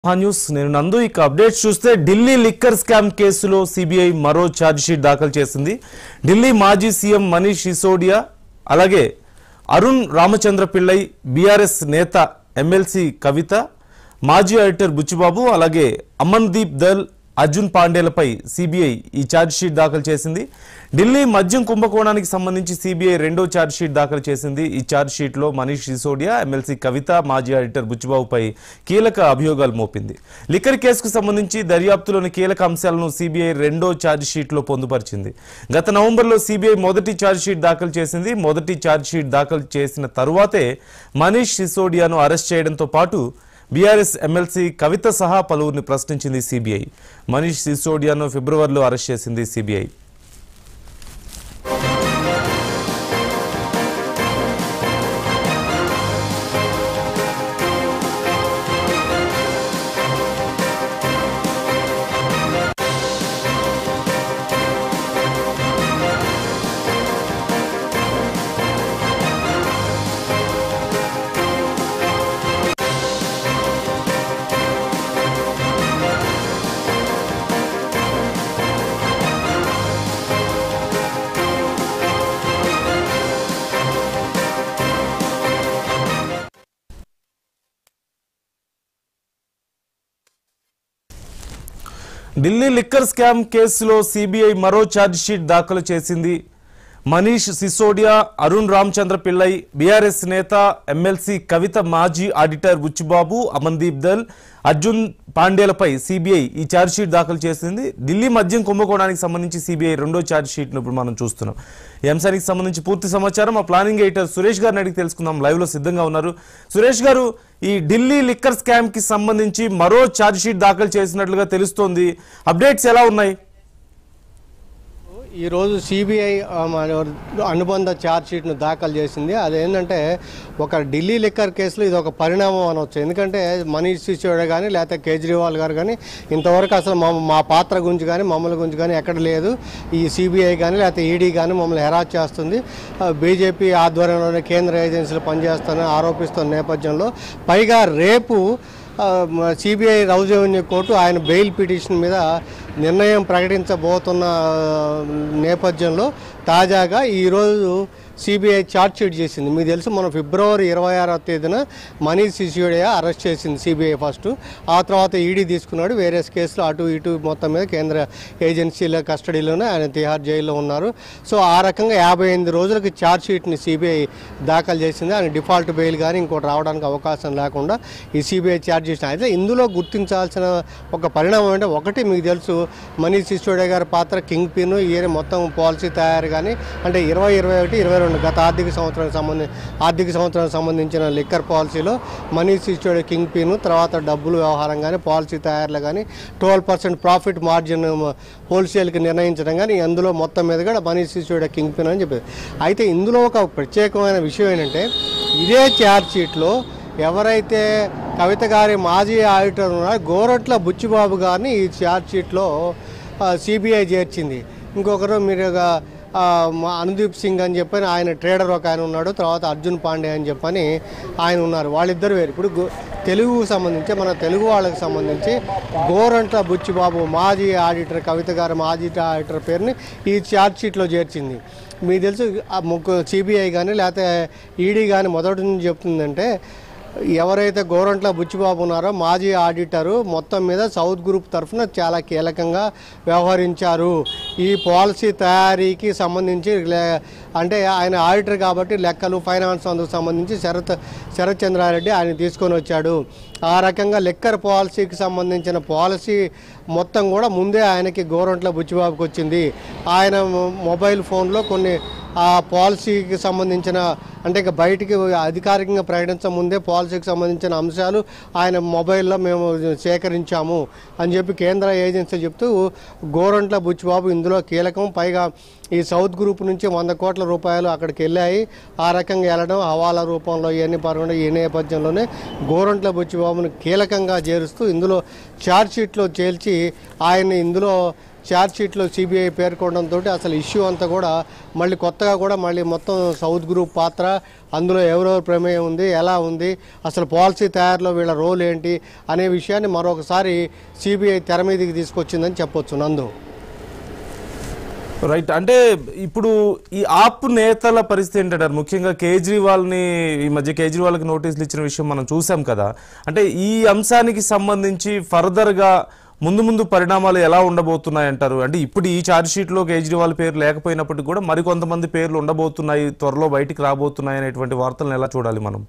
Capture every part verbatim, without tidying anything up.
News నేను నందు ఇక అప్డేట్స్ చూస్తే ఢిల్లీ లిక్కర్ స్కామ్ కేసులో సిబిఐ మరో ఛార్జ్ షీట్ దాఖలు చేసింది. ఢిల్లీ మాజీ సీఎం మనీష్ సిసోడియా అలాగే అరుణ్ రామచంద్ర పిల్లై, బీఆర్ఎస్ నేత ఎమ్మెల్సీ కవిత, మాజీ ఆడిటర్ బుచ్చిబాబు అలాగే అమన్దీప్ దల్, అర్జున్ పాండేలపై సిబిఐ ఈ ఛార్జ్ షీట్ దాఖలు చేసింది. ఢిల్లీ మద్యం కుంభకోణానికి సంబంధించి సిబిఐ రెండో ఛార్జ్ షీట్ దాఖలు చేసింది. ఈ ఛార్జ్ షీట్లో మనీష్ సిసోడియా, ఎమ్మెల్సీ కవిత, మాజీ ఆడిటర్ బుచ్చిబాబుపై కీలక అభియోగాలు మోపింది. లిక్కర్ కేసుకు సంబంధించి దర్యాప్తులోని కీలక అంశాలను సిబిఐ రెండో ఛార్జ్ షీట్లో పొందుపరిచింది. గత నవంబర్లో సిబిఐ మొదటి ఛార్జ్ షీట్ దాఖలు చేసింది. మొదటి ఛార్జ్ షీట్ దాఖలు చేసిన తరువాతే మనీష్ సిసోడియాను అరెస్ట్ చేయడంతో పాటు బీఆర్ఎస్ ఎమ్మెల్సీ కవిత సహా పలువురిని ప్రశ్నించింది సిబిఐ. మనీష్ సిసోడియాను ఫిబ్రవరిలో అరెస్ట్ చేసింది సిబిఐ. ఢిల్లీ లిక్కర్ స్కామ్ కేసులో సిబిఐ మరో ఛార్జ్ షీట్ దాఖలు చేసింది. మనీష్ సిసోడియా, అరుణ్ రామచంద్ర పిల్లై, బీఆర్ఎస్ నేత ఎమ్మెల్సీ కవిత, మాజీ ఆడిటర్ బుచ్చిబాబు, అమన్దీప్ దల్, అర్జున్ పాండేలపై సిబిఐ ఈ ఛార్జ్ షీట్ దాఖలు చేసింది. ఢిల్లీ మద్యం కుంభకోణానికి సంబంధించి సిబిఐ రెండో ఛార్జ్ షీట్ను ఇప్పుడు మనం చూస్తున్నాం. ఈ అంశానికి సంబంధించి పూర్తి సమాచారం మా ప్లానింగ్ ఎడిటర్ సురేష్ గారిని అడిగి తెలుసుకుందాం. లైవ్ లో సిద్ధంగా ఉన్నారు. సురేష్ గారు, ఈ ఢిల్లీ లిక్కర్ స్కామ్ కి సంబంధించి మరో ఛార్జ్ షీట్ దాఖలు చేసినట్లుగా తెలుస్తోంది. అప్డేట్స్ ఎలా ఉన్నాయి? ఈరోజు సిబిఐ అనుబంధ ఛార్జ్ షీట్ను దాఖలు చేసింది. అదేంటంటే ఒక ఢిల్లీ లిక్కర్ కేసులో ఇది ఒక పరిణామం అనవచ్చు. ఎందుకంటే మనీష్ సిసోడియా కానీ లేకపోతే కేజ్రీవాల్ గారు కానీ ఇంతవరకు అసలు మా మా పాత్ర గురించి కానీ మమ్మల్ని గురించి కానీ ఎక్కడ లేదు. ఈ సిబిఐ కానీ లేకపోతే ఈడీ కానీ మమ్మల్ని హెరాస్ చేస్తుంది, బీజేపీ ఆధ్వర్యంలోనే కేంద్ర ఏజెన్సీలు పనిచేస్తానని ఆరోపిస్తున్న నేపథ్యంలో పైగా రేపు సిబిఐ రౌజ్ రెవెన్యూ కోర్టు ఆయన బెయిల్ పిటిషన్ మీద నిర్ణయం ప్రకటించబోతున్న నేపథ్యంలో తాజాగా ఈరోజు సిబిఐ ఛార్జ్ షీట్ చేసింది. మీకు తెలుసు, మనం ఫిబ్రవరి ఇరవై ఆరవ తేదీన మనీష్ సిసోడియా అరెస్ట్ చేసింది సిబిఐ ఫస్ట్. ఆ తర్వాత ఈడీ తీసుకున్నాడు. వేరే కేసులు అటు ఇటు మొత్తం మీద కేంద్ర ఏజెన్సీల కస్టడీలోనే ఆయన తిహార్ జైల్లో ఉన్నారు. సో ఆ రకంగా యాభై ఎనిమిది రోజులకి ఛార్జ్ షీట్ని సిబిఐ దాఖలు చేసింది. ఆయన డిఫాల్ట్ బెయిల్ కానీ ఇంకోటి రావడానికి అవకాశం లేకుండా ఈ సిబిఐ ఛార్జ్ చేసిన. అయితే ఇందులో గుర్తించాల్సిన ఒక పరిణామం అంటే, ఒకటి మీకు తెలుసు మనీష్ సిసోడియా గారి పాత్ర కింగ్ పిన్, ఈయన మొత్తం పాలసీ తయారు కానీ అంటే ఇరవై ఇరవై ఒకటి ఇరవై రెండు గత ఆర్థిక సంవత్సరానికి సంబంధించి ఆర్థిక సంవత్సరానికి సంబంధించిన లిక్కర్ పాలసీలో మనీష్ సిసోడియా కింగ్ పిన్, తర్వాత డబ్బులు వ్యవహారం కానీ పాలసీ తయారులో కానీ ట్వెల్వ్ పర్సెంట్ ప్రాఫిట్ మార్జిన్ హోల్సేల్కి నిర్ణయించడం కానీ అందులో మొత్తం మీద కూడా మనీష్ సిసోడియా కింగ్ పిన్ అని చెప్పేది. అయితే ఇందులో ఒక ప్రత్యేకమైన విషయం ఏంటంటే, ఇదే ఛార్జ్ షీట్లో ఎవరైతే కవిత గారి మాజీ ఆడిటర్ ఉన్నారో గోరట్ల బుచ్చిబాబు గారిని ఈ ఛార్జ్ షీట్లో సిబిఐ చేర్చింది. ఇంకొకరు మీరు అనుదీప్ సింగ్ అని చెప్పని ఆయన ట్రేడర్ ఒక ఆయన ఉన్నాడు, తర్వాత అర్జున్ పాండే అని చెప్పని ఆయన ఉన్నారు. వాళ్ళిద్దరు వేరు. ఇప్పుడు తెలుగుకు సంబంధించి మన తెలుగు వాళ్ళకి సంబంధించి గోరంట్ల బుచ్చిబాబు మాజీ ఆడిటర్, కవిత గారి మాజీ ఆడిటర్ పేరుని ఈ ఛార్జ్ షీట్లో చేర్చింది. మీకు తెలుసు, ముగ్గు సిబిఐ కానీ లేకపోతే ఈడీ కానీ మొదటి నుంచి చెప్తుందంటే, ఎవరైతే గోరంట్ల బుచ్చిబాబు ఉన్నారో మాజీ ఆడిటరు మొత్తం మీద సౌత్ గ్రూప్ తరఫున చాలా కీలకంగా వ్యవహరించారు. ఈ పాలసీ తయారీకి సంబంధించి అంటే ఆయన ఆడిటర్ కాబట్టి లెక్కలు ఫైనాన్స్ అందుకు సంబంధించి శరత్ శరత్ చంద్రారెడ్డి ఆయన తీసుకొని వచ్చాడు. ఆ రకంగా లిక్కర్ పాలసీకి సంబంధించిన పాలసీ మొత్తం కూడా ముందే ఆయనకి గోరంట్ల బుచ్చిబాబుకి వచ్చింది. ఆయన మొబైల్ ఫోన్లో కొన్ని ఆ పాలసీకి సంబంధించిన అంటే ఇక బయటికి అధికారికంగా ప్రకటించే ముందే పాలసీకి సంబంధించిన అంశాలు ఆయన మొబైల్లో మేము సేకరించాము అని చెప్పి కేంద్ర ఏజెన్సీ చెప్తూ గోరంట్ల బుచ్చిబాబు ఇందులో కీలకం. పైగా ఈ సౌత్ గ్రూప్ నుంచి వంద కోట్ల రూపాయలు అక్కడికి వెళ్ళాయి. ఆ రకంగా వెళ్ళడం హవాలా రూపంలో ఇవన్నీ పరగడం ఈ నేపథ్యంలోనే గోరంట్ల బుచ్చిబాబును కీలకంగా చేరుస్తూ ఇందులో ఛార్జ్ షీట్లో చేర్చి ఆయన్ని ఇందులో ఛార్జ్ షీట్లో సిబిఐ పేర్కొనడంతో అసలు ఇష్యూ అంతా కూడా మళ్ళీ కొత్తగా కూడా మళ్ళీ మొత్తం సౌత్ గ్రూప్ పాత్ర, అందులో ఎవరెవరు ప్రమేయం ఉంది, ఎలా ఉంది, అసలు పాలసీ తయారులో వీళ్ళ రోల్ ఏంటి అనే విషయాన్ని మరొకసారి సిబిఐ తెర మీదకి తీసుకొచ్చిందని చెప్పొచ్చు నందు. రైట్. అంటే ఇప్పుడు ఈ ఆప్ నేతల పరిస్థితి ఏంటంటారు? ముఖ్యంగా కేజ్రీవాల్ని ఈ మధ్య కేజ్రీవాల్కి నోటీసులు ఇచ్చిన విషయం మనం చూసాం కదా. అంటే ఈ అంశానికి సంబంధించి ఫర్దర్గా ముందు ముందు పరిణామాలు ఎలా ఉండబోతున్నాయంటారు? అంటే ఇప్పుడు ఈ ఛార్జ్ షీట్లో కేజ్రీవాల్ పేరు లేకపోయినప్పటికీ కూడా మరికొంతమంది పేర్లు ఉండబోతున్నాయి, త్వరలో బయటికి రాబోతున్నాయి అనేటువంటి వార్తలను ఎలా చూడాలి మనం?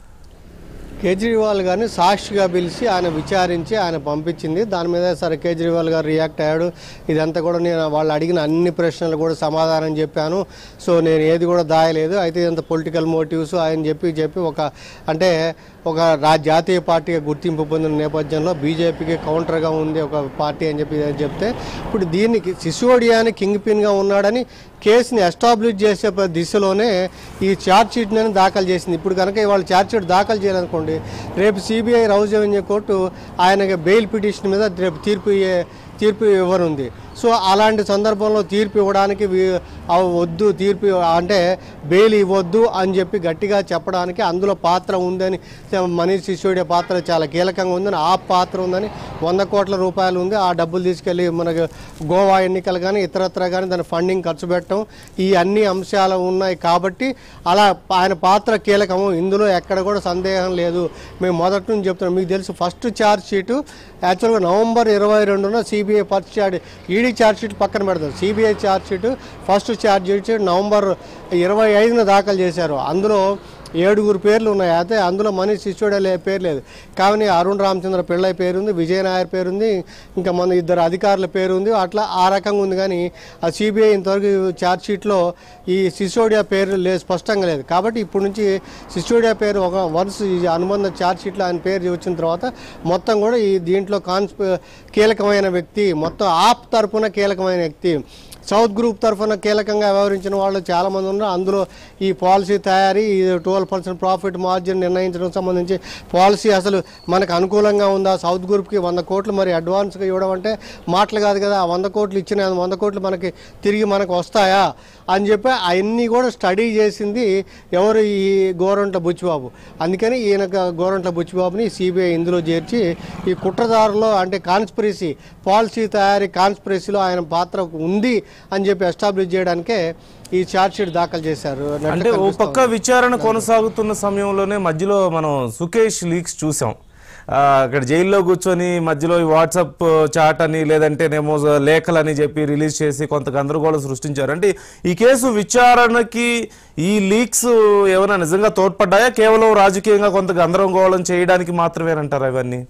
కేజ్రీవాల్ గారిని సాక్షిగా పిలిచి ఆయన విచారించి ఆయన పంపించింది. దాని మీద సరే కేజ్రీవాల్ గారు రియాక్ట్ అయ్యాడు. ఇదంతా కూడా నేను వాళ్ళు అడిగిన అన్ని ప్రశ్నలు కూడా సమాధానం చెప్పాను, సో నేను ఏది కూడా దాయలేదు, అయితే ఇదంతా పొలిటికల్ మోటివ్స్ ఆయన చెప్పి చెప్పి ఒక అంటే ఒక రా జాతీయ పార్టీగా గుర్తింపు పొందిన నేపథ్యంలో బీజేపీకి కౌంటర్గా ఉంది ఒక పార్టీ అని చెప్పి చెప్తే ఇప్పుడు దీనికి సిసోడియాని కింగ్ పిన్గా ఉన్నాడని కేసుని ఎస్టాబ్లిష్ చేసే దిశలోనే ఈ ఛార్జ్ షీట్ని దాఖలు చేసింది. ఇప్పుడు కనుక ఇవాళ ఛార్జ్ షీట్ దాఖలు చేయాలనుకోండి, రేపు సిబిఐ రౌజ్ అవెన్యూ కోర్టు ఆయనకి బెయిల్ పిటిషన్ మీద రేపు తీర్పు తీర్పు ఇవ్వనుంది. సో అలాంటి సందర్భంలో తీర్పు ఇవ్వడానికి వద్దు, తీర్పు అంటే బెయిల్ ఇవ్వద్దు అని చెప్పి గట్టిగా చెప్పడానికి అందులో పాత్ర ఉందని, మనీష్ సిసోడియా పాత్ర చాలా కీలకంగా ఉందని, ఆ పాత్ర ఉందని, వంద కోట్ల రూపాయలు ఉంది, ఆ డబ్బులు తీసుకెళ్ళి మనకు గోవా ఎన్నికలు కానీ ఇతరత్ర కానీ దాని ఫండింగ్ ఖర్చు పెట్టడం, ఈ అన్ని అంశాలు ఉన్నాయి కాబట్టి అలా ఆయన పాత్ర కీలకము, ఇందులో ఎక్కడ కూడా సందేహం లేదు. మేము మొదటి నుంచి చెప్తున్నాం. మీకు తెలుసు ఫస్ట్ ఛార్జ్ షీటు యాక్చువల్గా నవంబర్ ఇరవై రెండున CBI first charge ED charge sheet పక్కన పెడతారు. CBI charge sheet first charge sheet November ఇరవై ఐదున దాఖలు చేశారు. అందులో ఏడుగురు పేర్లు ఉన్నాయి. అయితే అందులో మనీష్ సిసోడియా పేరు లేదు. కానీ అరుణ్ రామచంద్ర పిళ్ళై పేరుంది, విజయ్ నాయర్ పేరుంది, ఇంకా మన ఇద్దరు అధికారుల పేరు ఉంది. అట్లా ఆ రకంగా ఉంది. కానీ ఆ సిబిఐ ఇంతవరకు ఛార్జ్ షీట్లో ఈ సిసోడియా పేరు లేదు, స్పష్టంగా లేదు. కాబట్టి ఇప్పటి నుంచి సిసోడియా పేరు ఒక వన్స్ ఈ అనుబంధ ఛార్జ్ షీట్లో ఆయన పేరు వచ్చిన తర్వాత మొత్తం కూడా ఈ దీంట్లో కాన్స్ కీలకమైన వ్యక్తి, మొత్తం ఆప్ తరఫున కీలకమైన వ్యక్తి, సౌత్ గ్రూప్ తరఫున కీలకంగా వ్యవహరించిన వాళ్ళు చాలామంది ఉన్నారు. అందులో ఈ పాలసీ తయారీ, ట్వెల్వ్ పర్సెంట్ ప్రాఫిట్ మార్జిన్ నిర్ణయించడం సంబంధించి పాలసీ అసలు మనకు అనుకూలంగా ఉందా, సౌత్ గ్రూప్కి వంద కోట్లు మరి అడ్వాన్స్గా ఇవ్వడం అంటే మాటలు కాదు కదా. ఆ వంద కోట్లు ఇచ్చిన వంద కోట్లు మనకి తిరిగి మనకు వస్తాయా అని చెప్పి అవన్నీ కూడా స్టడీ చేసింది ఎవరు, ఈ గోరంట్ల బుచ్చిబాబు. అందుకని ఈయన గోరంట్ల బుచ్చిబాబుని సిబిఐ ఇందులో చేర్చి ఈ కుట్రదారులో అంటే కాన్స్పిరసీ, పాలసీ తయారీ కాన్స్పిరసీలో ఆయన పాత్ర ఉంది అని చెప్పి ఎస్టాబ్లిష్ చేయడానికే ఈ ఛార్జ్ షీట్ దాఖలు చేశారు. అంటే ఓ పక్క విచారణ కొనసాగుతున్న సమయంలోనే మధ్యలో మనం సుకేష్ లీక్స్ చూసాం. అక్కడ జైల్లో కూర్చొని మధ్యలో ఈ వాట్సాప్ చాట్ అని లేదంటేనేమో లేఖలని చెప్పి రిలీజ్ చేసి కొంత గందరగోళం సృష్టించారు. అంటే ఈ కేసు విచారణకి ఈ లీక్స్ ఏమైనా నిజంగా తోడ్పడ్డాయా, కేవలం రాజకీయంగా కొంత గందరగోళం చేయడానికి మాత్రమేనంటారు అవన్నీ?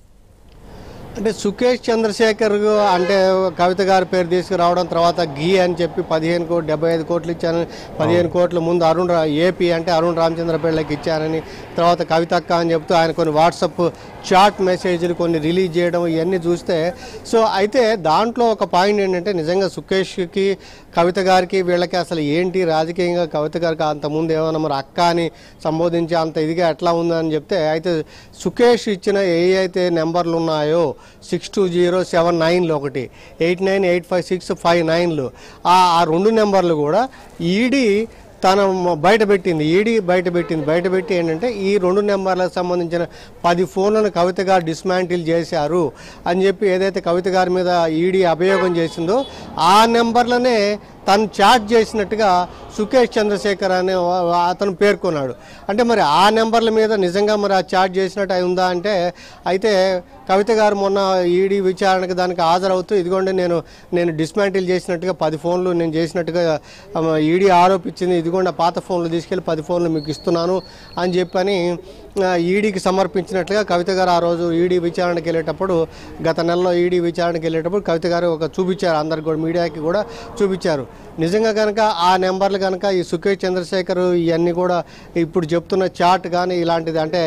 అంటే సుకేష్ చంద్రశేఖర్ అంటే కవిత గారి పేరు తీసుకురావడం, తర్వాత గీ అని చెప్పి పదిహేను కోట్లు డెబ్బై ఐదు కోట్లు ఇచ్చానని, పదిహేను కోట్లు ముందు అరుణ్ ఏపీ అంటే అరుణ్ రామచంద్ర పిళ్ళకి ఇచ్చానని, తర్వాత కవితక్క అని చెప్తూ ఆయన కొన్ని వాట్సాప్ చాట్ మెసేజ్లు కొన్ని రిలీజ్ చేయడం ఇవన్నీ చూస్తే, సో అయితే దాంట్లో ఒక పాయింట్ ఏంటంటే నిజంగా సుకేష్కి కవిత గారికి వీళ్ళకి అసలు ఏంటి రాజకీయంగా కవిత గారికి అంతకుముందు ఏమైనా మరి అక్క అని సంబోధించి అంత ఇదిగా ఎట్లా ఉందని చెప్తే, అయితే సుకేష్ ఇచ్చిన ఏ అయితే నెంబర్లు ఉన్నాయో సిక్స్ టూ జీరో సెవెన్ నైన్లు ఒకటి, eight nine eight five six five నైన్లు ఆ రెండు నెంబర్లు కూడా ఈడీ తను బయట పెట్టింది. ఈడీ బయట పెట్టింది బయట పెట్టి ఏంటంటే ఈ రెండు నెంబర్లకు సంబంధించిన పది ఫోన్లను కవిత గారు డిస్మాంటిల్ చేశారు అని చెప్పి ఏదైతే కవిత గారి మీద ఈడీ అభియోగం చేసిందో ఆ నెంబర్లనే తను చాట్ చేసినట్టుగా సుకేష్ చంద్రశేఖర్ అనే అతను పేర్కొన్నాడు. అంటే మరి ఆ నెంబర్ల మీద నిజంగా మరి ఆ చాట్ చేసినట్టు అయి ఉందా అంటే, అయితే కవిత గారు మొన్న ఈడీ విచారణకు దానికి హాజరవుతూ ఇదిగోండి నేను నేను డిస్మాంటిల్ చేసినట్టుగా పది ఫోన్లు నేను చేసినట్టుగా ఈడీ ఆరోపించింది, ఇదిగోండి పాత ఫోన్లు తీసుకెళ్ళి పది ఫోన్లు మీకు ఇస్తున్నాను అని చెప్పని ఈడీకి సమర్పించినట్లుగా కవిత గారు ఆ రోజు ఈడీ విచారణకు వెళ్ళేటప్పుడు, గత నెలలో ఈడీ విచారణకు వెళ్ళేటప్పుడు కవిత గారు ఒక చూపించారు, అందరికి కూడా మీడియాకి కూడా చూపించారు. నిజంగా కనుక ఆ నెంబర్లు కనుక ఈ సుకేష్ చంద్రశేఖర్ ఇవన్నీ కూడా ఇప్పుడు చెప్తున్న చాట్ కానీ ఇలాంటిది అంటే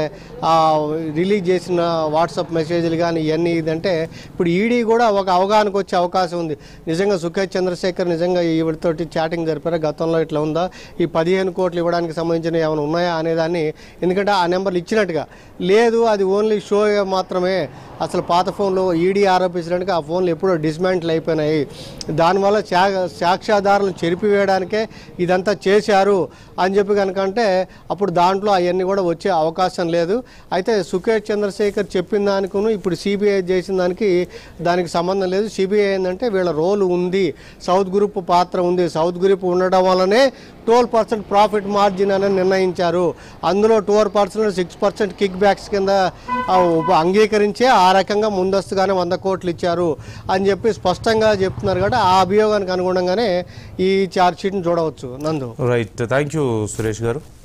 రిలీజ్ చేసిన వాట్సాప్ మెసేజ్లు కానీ ఇవన్నీ ఇదంటే ఇప్పుడు ఈడీ కూడా ఒక అవగాహనకు వచ్చే అవకాశం ఉంది. నిజంగా సుకేష్ చంద్రశేఖర్ నిజంగా ఈవిడితోటి చాటింగ్ జరిపారా, గతంలో ఇట్లా ఉందా, ఈ పదిహేను కోట్లు ఇవ్వడానికి సంబంధించిన ఏమైనా ఉన్నాయా అనేదాన్ని, ఎందుకంటే ఆ నెంబర్ పేపర్లు ఇచ్చినట్టుగా లేదు, అది ఓన్లీ షో మాత్రమే. అసలు పాత ఫోన్లో ఈడీ ఆరోపించినట్టుగా ఆ ఫోన్లు ఎప్పుడో డిస్మాంటిల్ అయిపోయినాయి, దానివల్ల సాక్ష్యాధారాలను చెరిపివేయడానికే ఇదంతా చేశారు అని చెప్పి కనుక అంటే అప్పుడు దాంట్లో అవన్నీ కూడా వచ్చే అవకాశం లేదు. అయితే సుఖేష్ చంద్రశేఖర్ చెప్పిన దానికిను ఇప్పుడు సిబిఐ చేసిన దానికి దానికి సంబంధం లేదు. సిబిఐ ఏంటంటే వీళ్ళ రోల్ ఉంది, సౌత్ గ్రూప్ పాత్ర ఉంది, సౌత్ గ్రూప్ ఉండడం వల్లనే ట్వెల్వ్ పర్సెంట్ ప్రాఫిట్ మార్జిన్ అని నిర్ణయించారు. అందులో twelve percent six percent kickbacks కింద అంగీకరించే ఆ రకంగా ముందస్తుగానే వంద కోట్లు ఇచ్చారు అని చెప్పి స్పష్టంగా చెప్తున్నారు. కాబట్టి ఆ అభియోగానికి అనుగుణంగానే ఈ ఛార్జ్ షీట్ని చూడవచ్చు. నందు రైట్, థ్యాంక్ యూ సురేష్ గారు.